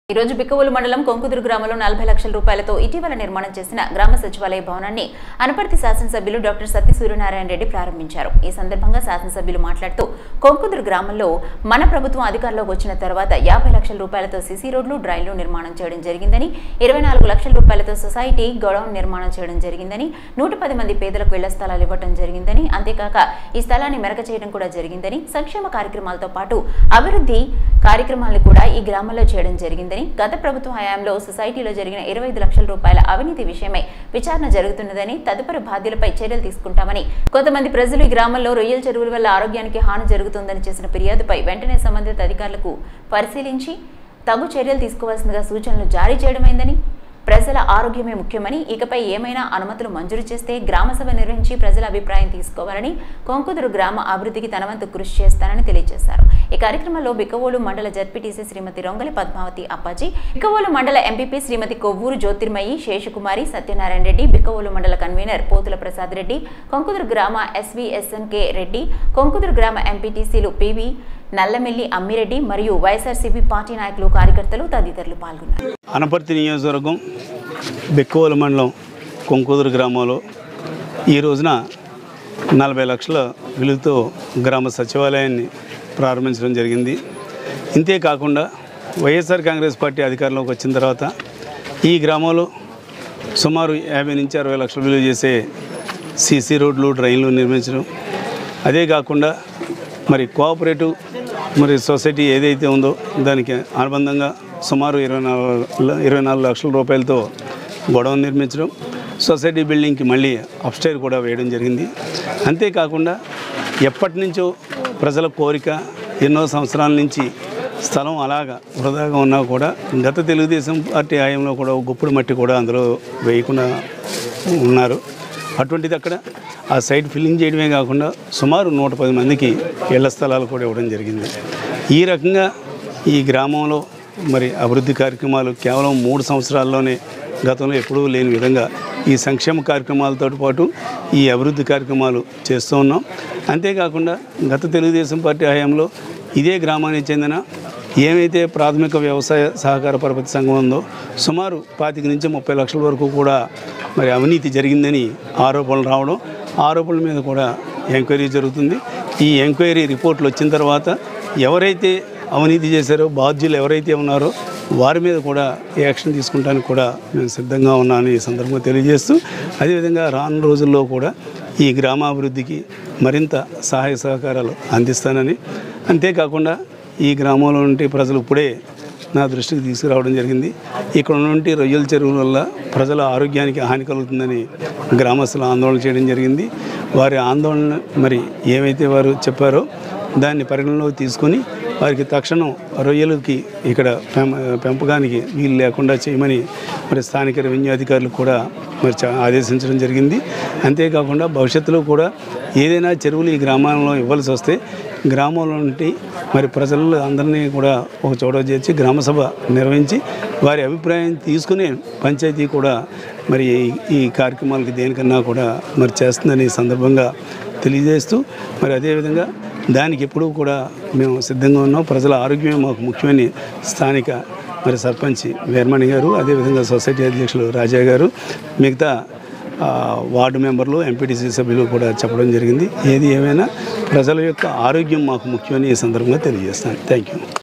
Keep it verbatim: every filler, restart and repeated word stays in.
ఈ రోజు బిక్కవోలు మండలం కొంకుదురు గ్రామంలో నలభై లక్షల రూపాయలతో ఇటీవల నిర్మాణం చేసిన గ్రామ సచివాలయ భవనాన్ని అనపర్తి శాసనసభ్యులు డాక్టర్ సత్తి సూర్యనారాయణ రెడ్డి ప్రారంభించారు. ఈ సందర్భంగా శాసనసభ్యులు మాట్లాడుతూ కొంకుదురు గ్రామంలో మన ప్రభుత్వం అధికారంలోకి వచ్చిన తర్వాత యాభై లక్షల రూపాయలతో సిసి రోడ్లు, డ్రైన్లు నిర్మాణం చేయడం జరిగిందని, ఇరవై నాలుగు లక్షల రూపాయలతో సొసైటీ గోడౌన్ నిర్మాణం చేయడం జరిగిందని, నూట పది మంది పేదలకు ఇళ్ల స్థలాలు ఇవ్వడం జరిగిందని, అంతేకాక ఈ స్థలాన్ని మెరక చేయడం కూడా జరిగిందని, సంక్షేమ కార్యక్రమాలతో పాటు అభివృద్ధి కార్యక్రమాలను కూడా ఈ గ్రామంలో చేయడం జరిగిందని, గత ప్రభుత్వ హయాంలో సొసైటీలో జరిగిన ఇరవై ఐదు లక్షల రూపాయల అవినీతి విషయమై విచారణ జరుగుతున్నదని, తదుపరి బాధ్యులపై చర్యలు తీసుకుంటామని, కొంతమంది ప్రజలు ఈ గ్రామంలో రొయ్యల చెరువుల వల్ల ఆరోగ్యానికి హాని జరుగుతుందని చేసిన ఫిర్యాదుపై వెంటనే సంబంధిత అధికారులకు పరిశీలించి తగు చర్యలు తీసుకోవాల్సిందిగా సూచనలు జారీ చేయడమైందని, ప్రజల ఆరోగ్యమే ముఖ్యమని, ఇకపై ఏమైనా అనుమతులు మంజూరు చేస్తే గ్రామసభ నిర్వహించి ప్రజల అభిప్రాయం తీసుకోవాలని, కొంకుదురు గ్రామ అభివృద్ధికి తన వంతు కృషి చేస్తానని తెలియజేశారు. ఈ కార్యక్రమంలో బిక్కవోలు మండల జడ్పీటీసీ శ్రీమతి రొంగలి పద్మావతి అప్పాజీ, బిక్కవోలు మండల ఎంపీపీ శ్రీమతి కొవ్వూరు జ్యోతిర్మయి, శేషకుమారి, సత్యనారాయణ రెడ్డి, బిక్కవోలు మండల కన్వీనర్ పోతుల ప్రసాద్ రెడ్డి, కొంకుదురు గ్రామ ఎస్వీఎస్ఎన్కే రెడ్డి, కొంకుదురు గ్రామ ఎంపీటీసీలు పివి నల్లమిల్లి అమ్మిరెడ్డి మరియు వైఎస్ఆర్సీపీ పార్టీ నాయకులు, కార్యకర్తలు తదితరులు పాల్గొన్నారు. అనపర్తి నియోజకవర్గం బిక్కవోలు మండలం కొంకుదురు గ్రామంలో ఈ రోజున నలభై లక్షల విలువతో గ్రామ సచివాలయాన్ని ప్రారంభించడం జరిగింది. ఇంతేకాకుండా వైఎస్ఆర్ కాంగ్రెస్ పార్టీ అధికారంలోకి వచ్చిన తర్వాత ఈ గ్రామంలో సుమారు యాభై నుంచి అరవై లక్షల విలువ చేసే సీసీ రోడ్లు, డ్రైన్లు నిర్మించడం, అదే కాకుండా మరి కోఆపరేటివ్ మరి సొసైటీ ఏదైతే ఉందో దానికి అనుబంధంగా సుమారు ఇరవై నాలుగు ఇరవై నాలుగు లక్షల రూపాయలతో గొడవను నిర్మించడం, సొసైటీ బిల్డింగ్కి మళ్ళీ అప్స్టైర్ కూడా వేయడం జరిగింది. అంతేకాకుండా ఎప్పటి నుంచో ప్రజల కోరిక, ఎన్నో సంవత్సరాల నుంచి స్థలం అలాగా వృధాగా ఉన్నా కూడా గత తెలుగుదేశం పార్టీ హయాంలో కూడా గుప్పుడు మట్టి కూడా అందులో వేయకుండా ఉన్నారు. అటువంటిది అక్కడ ఆ సైట్ ఫిల్లింగ్ చేయడమే కాకుండా సుమారు నూట పది మందికి ఇళ్ల స్థలాలు కూడా ఇవ్వడం జరిగింది. ఈ రకంగా ఈ గ్రామంలో మరి అభివృద్ధి కార్యక్రమాలు కేవలం మూడు సంవత్సరాల్లోనే గతంలో ఎప్పుడూ లేని విధంగా ఈ సంక్షేమ కార్యక్రమాలతో పాటు ఈ అభివృద్ధి కార్యక్రమాలు చేస్తూ ఉన్నాం. అంతేకాకుండా గత తెలుగుదేశం పార్టీ హయాంలో ఇదే గ్రామానికి చెందిన ఏమైతే ప్రాథమిక వ్యవసాయ సహకార పరపతి సంఘం ఉందో సుమారు పాతిక నుంచి ముప్పై లక్షల వరకు కూడా మరి అవినీతి జరిగిందని ఆరోపణలు రావడం, ఆరోపణల మీద కూడా ఎంక్వైరీ జరుగుతుంది. ఈ ఎంక్వైరీ రిపోర్ట్లు వచ్చిన తర్వాత ఎవరైతే అవినీతి చేశారో, బాధ్యులు ఎవరైతే ఉన్నారో వారి మీద కూడా యాక్షన్ తీసుకుంటానికి కూడా నేను సిద్ధంగా ఉన్నాను ఈ సందర్భంగా తెలియజేస్తూ, అదేవిధంగా రానున్న రోజుల్లో కూడా ఈ గ్రామాభివృద్ధికి మరింత సహాయ సహకారాలు అందిస్తానని, అంతేకాకుండా ఈ గ్రామంలో నుండి ప్రజలు ఇప్పుడే నా దృష్టికి తీసుకురావడం జరిగింది. ఇక్కడ ఉన్నటువంటి రొయ్యల చెరువుల వల్ల ప్రజల ఆరోగ్యానికి హాని కలుగుతుందని గ్రామస్తులు ఆందోళన చేయడం జరిగింది. వారి ఆందోళన మరి ఏవైతే వారు చెప్పారో దాన్ని పరిగణలోకి తీసుకొని వారికి తక్షణం రొయ్యలకి ఇక్కడ పెంపకానికి వీలు లేకుండా చేయమని మరి స్థానిక రెవెన్యూ అధికారులు కూడా మరి ఆదేశించడం జరిగింది. అంతేకాకుండా భవిష్యత్తులో కూడా ఏదైనా చెరువులు ఈ గ్రామాల్లో ఇవ్వాల్సి వస్తే గ్రామంలో నుండి మరి ప్రజలు అందరినీ కూడా ఒక చోట చేర్చి గ్రామసభ నిర్వహించి వారి అభిప్రాయం తీసుకుని పంచాయతీ కూడా మరి ఈ కార్యక్రమాలకి దేనికన్నా కూడా మరి చేస్తుందని సందర్భంగా తెలియజేస్తూ, మరి అదేవిధంగా దానికి ఎప్పుడూ కూడా మేము సిద్ధంగా ఉన్నాం. ప్రజల ఆరోగ్యమే మాకు ముఖ్యమని స్థానిక మరి సర్పంచ్ వీరమణి గారు, అదేవిధంగా సొసైటీ అధ్యక్షులు రాజా గారు, మిగతా వార్డు మెంబర్లు, ఎంపీటీసీ సభ్యులు కూడా చెప్పడం జరిగింది. ఏది ఏమైనా ప్రజల యొక్క ఆరోగ్యం మాకు ముఖ్యమని ఈ సందర్భంగా తెలియజేస్తాను. Thank you.